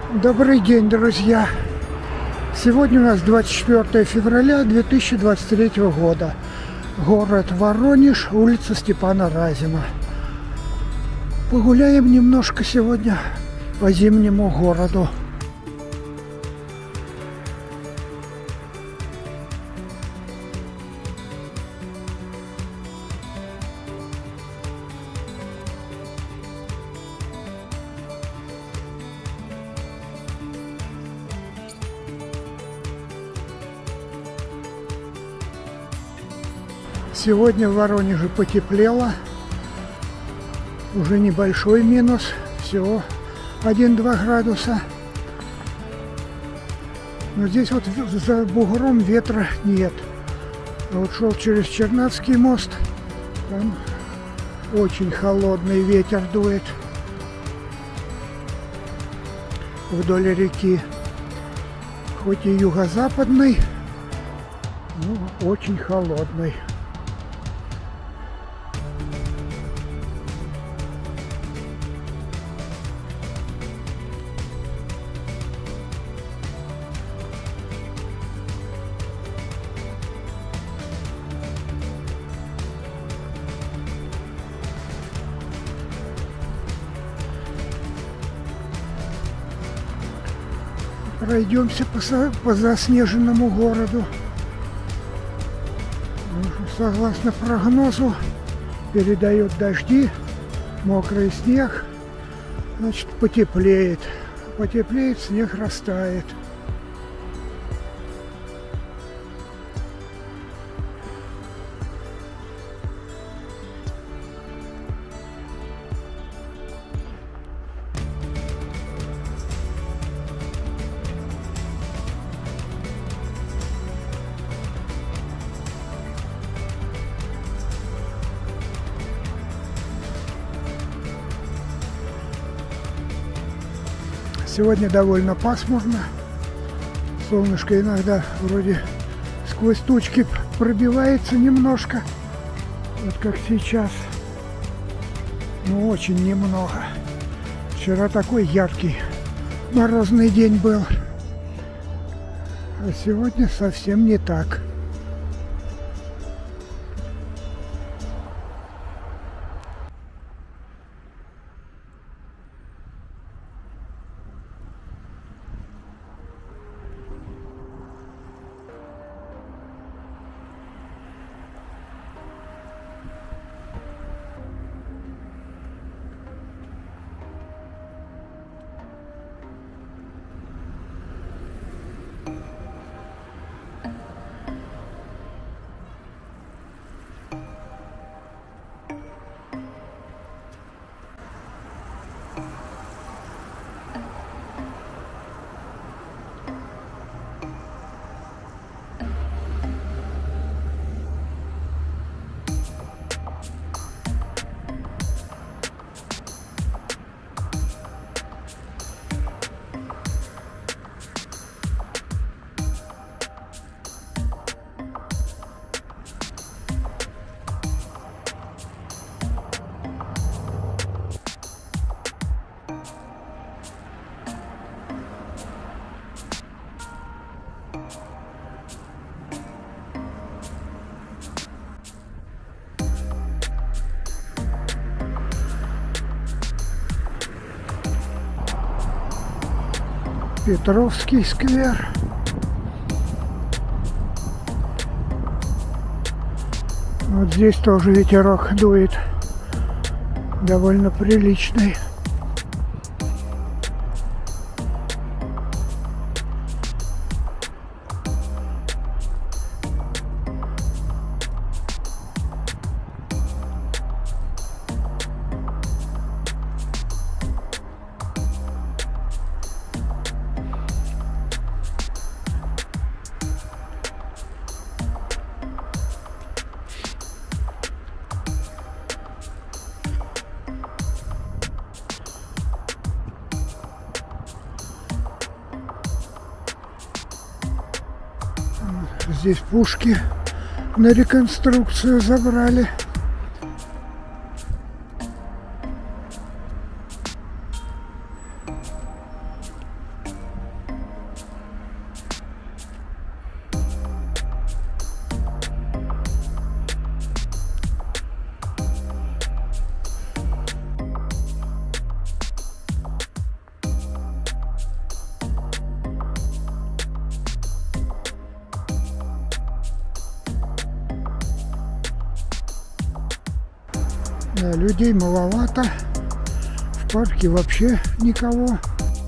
Добрый день, друзья! Сегодня у нас 24 февраля 2023 года. Город Воронеж, улица Степана Разина. Погуляем немножко сегодня по зимнему городу. Сегодня в Воронеже потеплело, уже небольшой минус, всего 1-2 градуса. Но здесь вот за бугром ветра нет. А вот шел через Чернавский мост, там очень холодный ветер дует вдоль реки. Хоть и юго-западный, но очень холодный. Пройдемся по заснеженному городу. Согласно прогнозу, передает дожди, мокрый снег, значит потеплеет. Потеплеет, снег растает. Сегодня довольно пасмурно. Солнышко иногда вроде сквозь тучки пробивается немножко. Вот как сейчас. Но очень немного. Вчера такой яркий морозный день был. А сегодня совсем не так. Петровский сквер. Вот здесь тоже ветерок дует довольно приличный. Здесь пушки на реконструкцию забрали. Да, людей маловато. В парке вообще никого.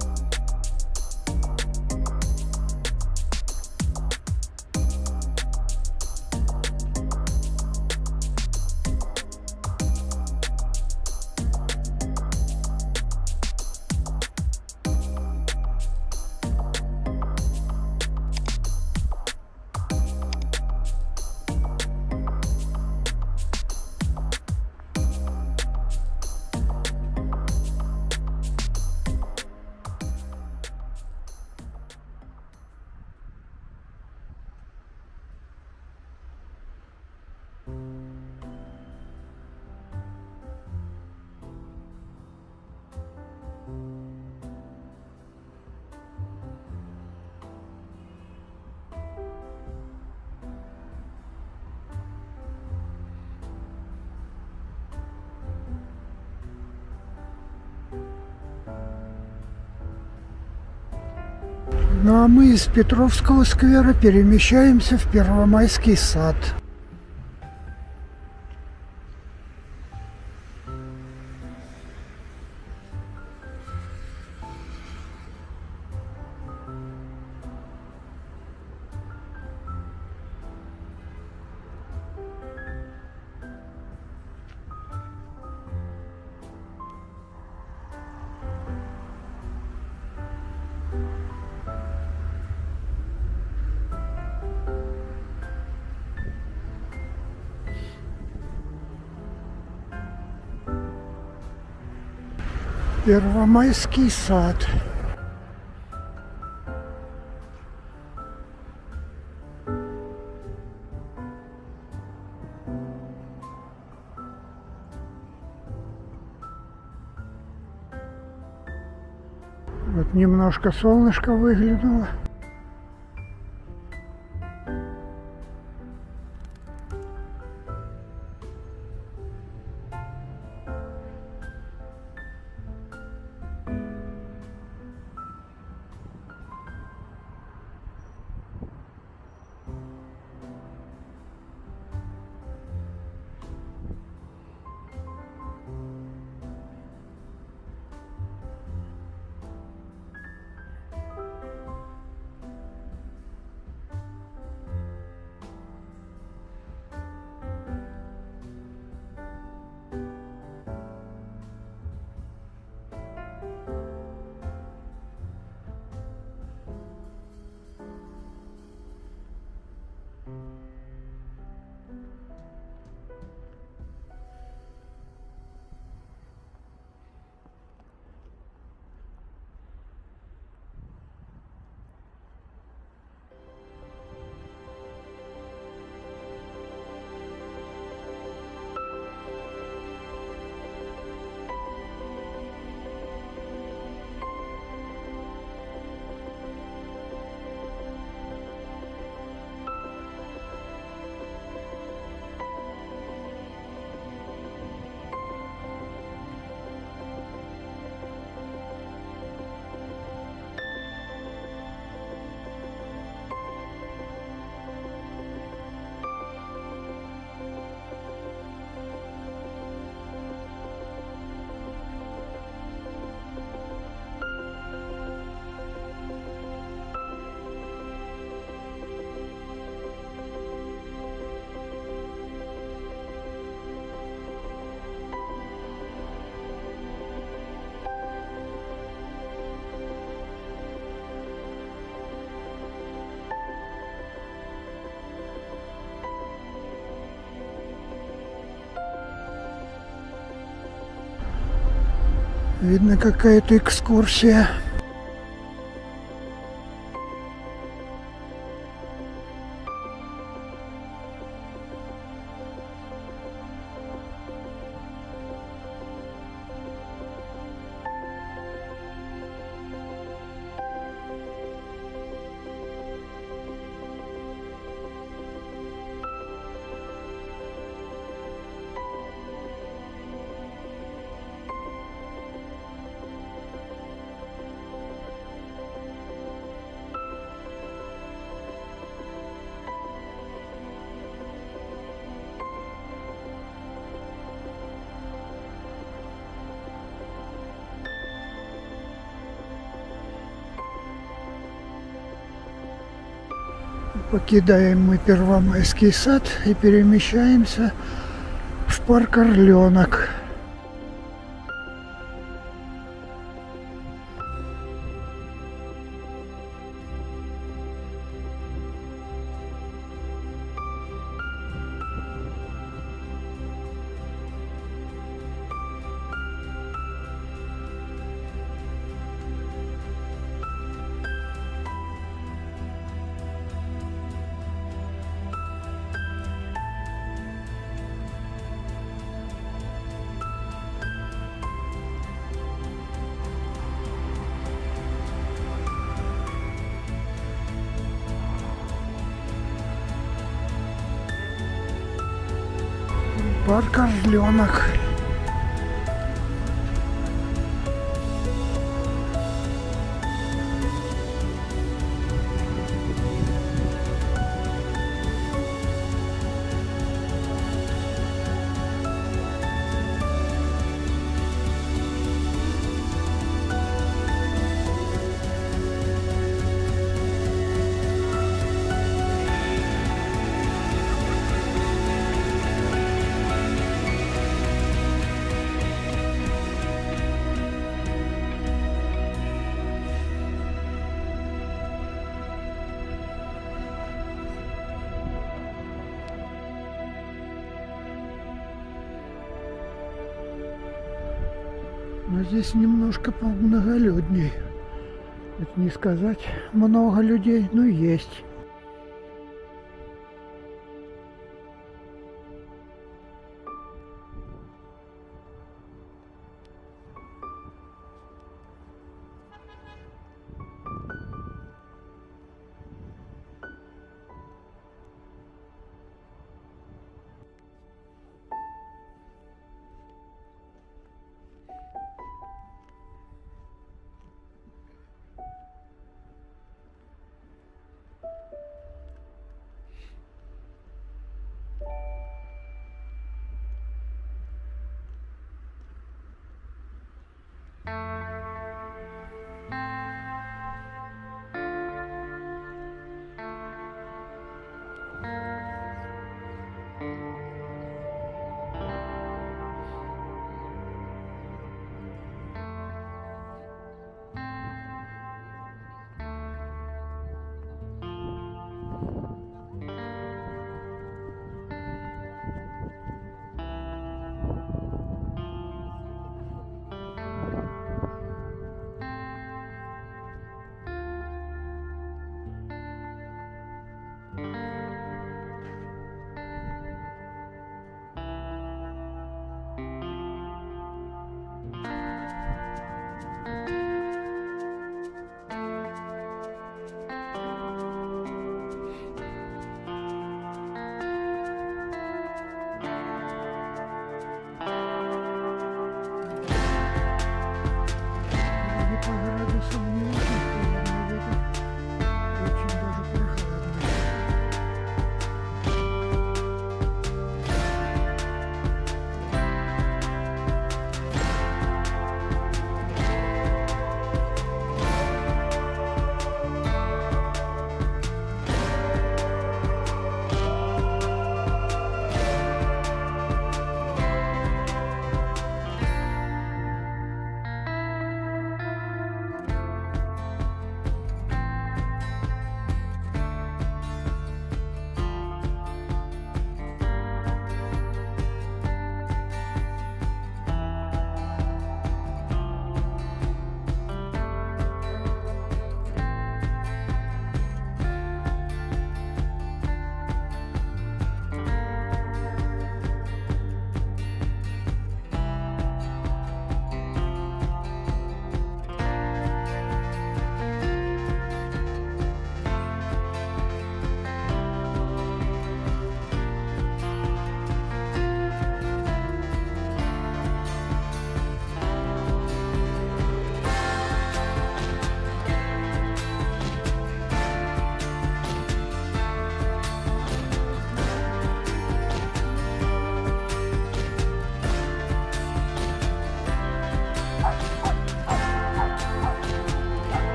Ну а мы из Петровского сквера перемещаемся в Первомайский сад. Первомайский сад. Вот немножко солнышко выглянуло. Видно, какая-то экскурсия. Покидаем мы Первомайский сад и перемещаемся в парк Орленок. Парк Орленок. Но здесь немножко помноголюдней. Это не сказать много людей, но есть.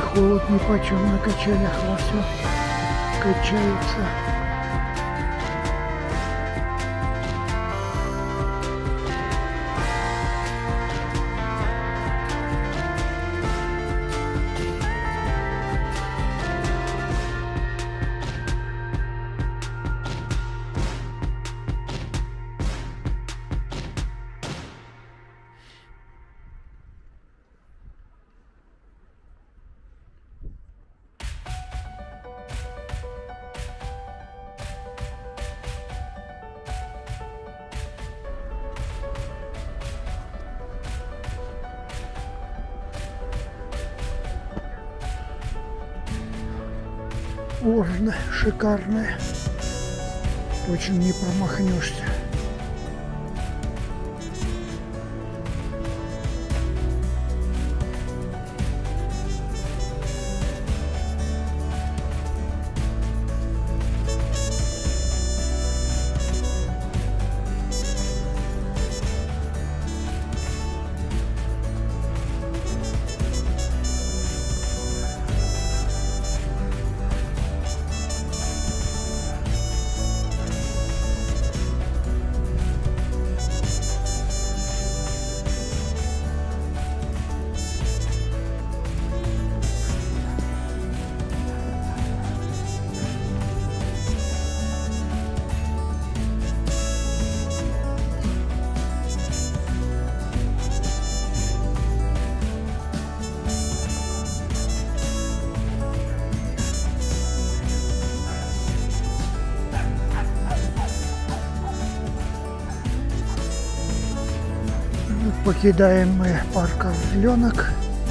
холод нипочем на качелях во все качается. Урны шикарные, точно не промахнешься. Покидаем мы парк Орленок.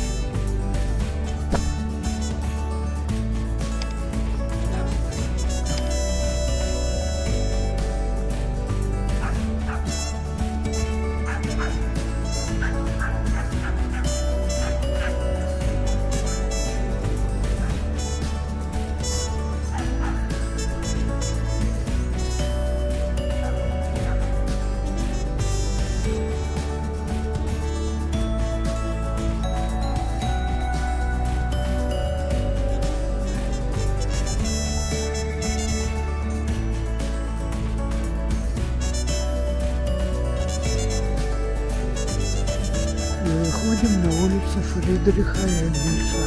Выходим на улицу Фридриха Энгельса.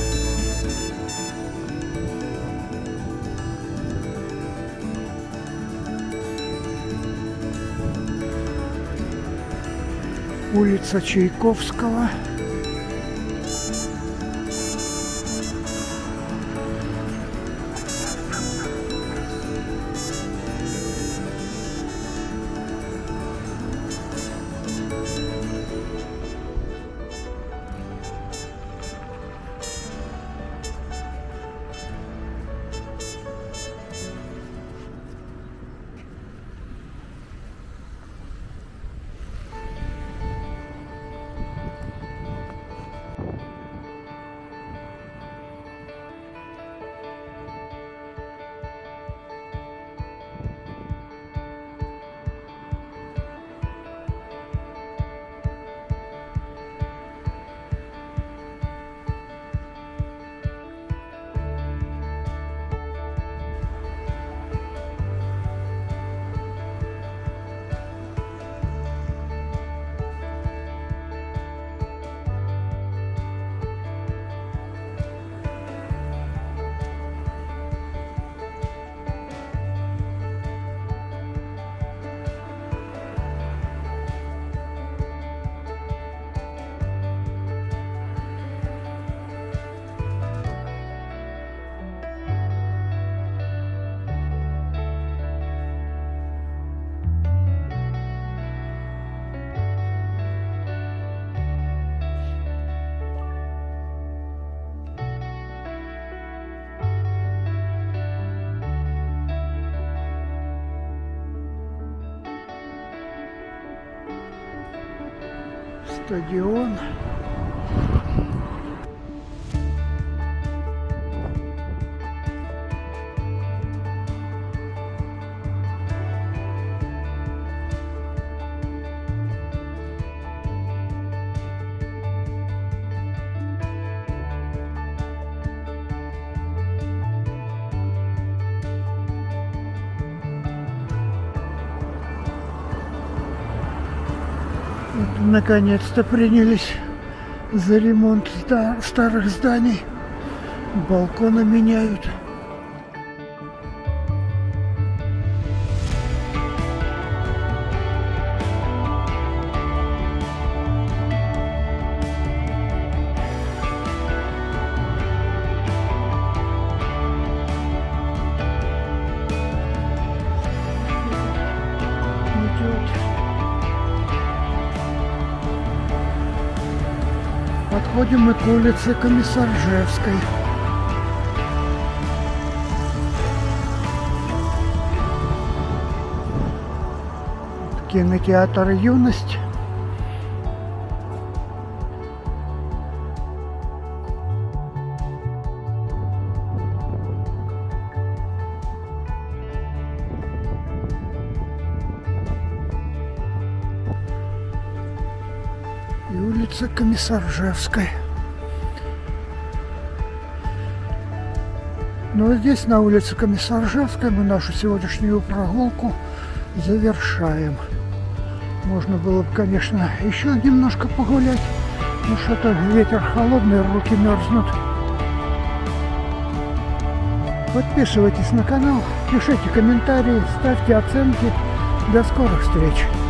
Улица Чайковского. Стадион. Вот, наконец-то принялись за ремонт старых зданий. Балконы меняют. Подходим мы к улице Комиссаржевской. Кинотеатр «Юность». И улица Комиссаржевской. Ну а здесь, на улице Комиссаржевской, мы нашу сегодняшнюю прогулку завершаем. Можно было бы, конечно, еще немножко погулять, но что-то ветер холодный, руки мерзнут. Подписывайтесь на канал, пишите комментарии, ставьте оценки. До скорых встреч!